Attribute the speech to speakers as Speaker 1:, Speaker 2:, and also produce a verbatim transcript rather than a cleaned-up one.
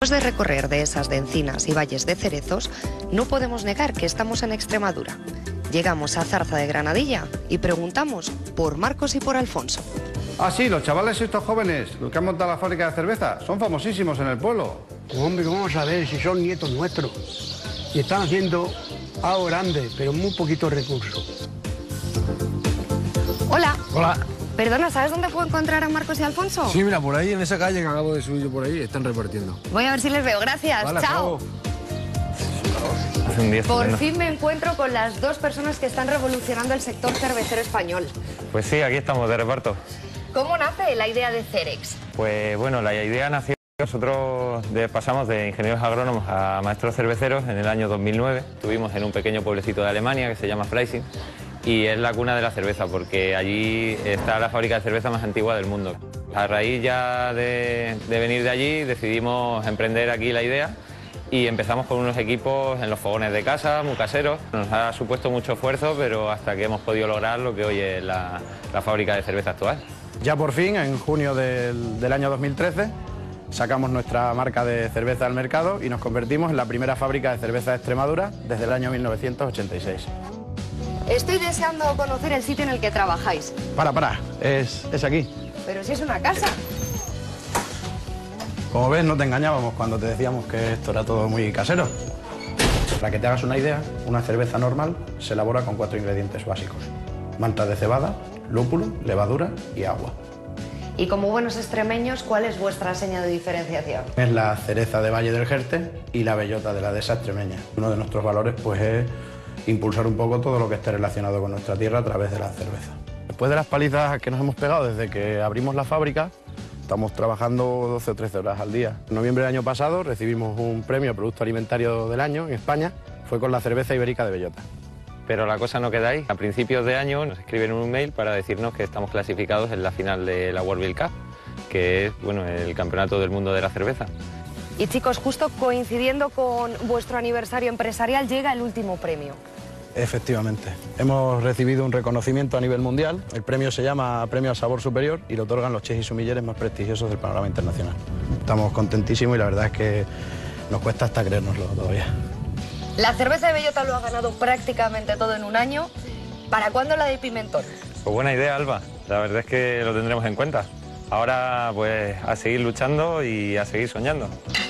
Speaker 1: Después de recorrer dehesas de encinas y valles de cerezos, no podemos negar que estamos en Extremadura. Llegamos a Zarza de Granadilla y preguntamos por Marcos y por Alfonso.
Speaker 2: Ah, sí, los chavales estos jóvenes, los que han montado la fábrica de cerveza, son famosísimos en el pueblo.
Speaker 3: Hombre, ¿cómo vamos a ver si son nietos nuestros? Y están haciendo algo grande, pero muy poquitos recursos.
Speaker 1: Hola.
Speaker 4: Hola.
Speaker 1: Perdona, ¿sabes dónde puedo encontrar a Marcos y Alfonso?
Speaker 4: Sí, mira, por ahí, en esa calle que acabo de subir yo por ahí, están repartiendo.
Speaker 1: Voy a ver si les veo. Gracias.
Speaker 4: Vale,
Speaker 1: chao.
Speaker 5: Hace un día
Speaker 1: Por
Speaker 5: estupendo.
Speaker 1: fin me encuentro con las dos personas que están revolucionando el sector cervecero español.
Speaker 5: Pues sí, aquí estamos de reparto.
Speaker 1: ¿Cómo nace la idea de Cerex?
Speaker 5: Pues bueno, la idea nació, nosotros de- pasamos de ingenieros agrónomos a maestros cerveceros en el año dos mil nueve. Estuvimos en un pequeño pueblecito de Alemania que se llama Freising y es la cuna de la cerveza porque allí está la fábrica de cerveza más antigua del mundo. A raíz ya de, de venir de allí decidimos emprender aquí la idea y empezamos con unos equipos en los fogones de casa, muy caseros. Nos ha supuesto mucho esfuerzo, pero hasta que hemos podido lograr lo que hoy es la, la fábrica de cerveza actual.
Speaker 2: Ya por fin, en junio del, del año dos mil trece, sacamos nuestra marca de cerveza al mercado y nos convertimos en la primera fábrica de cerveza de Extremadura desde el año mil novecientos ochenta y seis.
Speaker 1: Estoy deseando conocer el sitio en el que trabajáis.
Speaker 2: Para, para, es, es aquí.
Speaker 1: Pero si es una casa.
Speaker 2: Como ves, no te engañábamos cuando te decíamos que esto era todo muy casero. Para que te hagas una idea, una cerveza normal se elabora con cuatro ingredientes básicos: malta de cebada, lúpulo, levadura y agua.
Speaker 1: Y como buenos extremeños, ¿cuál es vuestra seña de diferenciación?
Speaker 2: Es la cereza de Valle del Jerte y la bellota de la dehesa extremeña. Uno de nuestros valores pues, es impulsar un poco todo lo que esté relacionado con nuestra tierra a través de la cerveza. Después de las palizas que nos hemos pegado desde que abrimos la fábrica, estamos trabajando doce o trece horas al día. En noviembre del año pasado recibimos un premio Producto Alimentario del Año en España. Fue con la cerveza ibérica de bellota.
Speaker 5: Pero la cosa no queda ahí. A principios de año nos escriben un mail para decirnos que estamos clasificados en la final de la World Beer Cup, que es bueno, el campeonato del mundo de la cerveza.
Speaker 1: Y chicos, justo coincidiendo con vuestro aniversario empresarial, llega el último premio.
Speaker 2: Efectivamente. Hemos recibido un reconocimiento a nivel mundial. El premio se llama Premio al Sabor Superior y lo otorgan los chefs y sumilleres más prestigiosos del panorama internacional. Estamos contentísimos y la verdad es que nos cuesta hasta creérnoslo todavía.
Speaker 1: La cerveza de bellota lo ha ganado prácticamente todo en un año. ¿Para cuándo la de pimentón?
Speaker 5: Pues buena idea, Alba. La verdad es que lo tendremos en cuenta. Ahora, pues, a seguir luchando y a seguir soñando.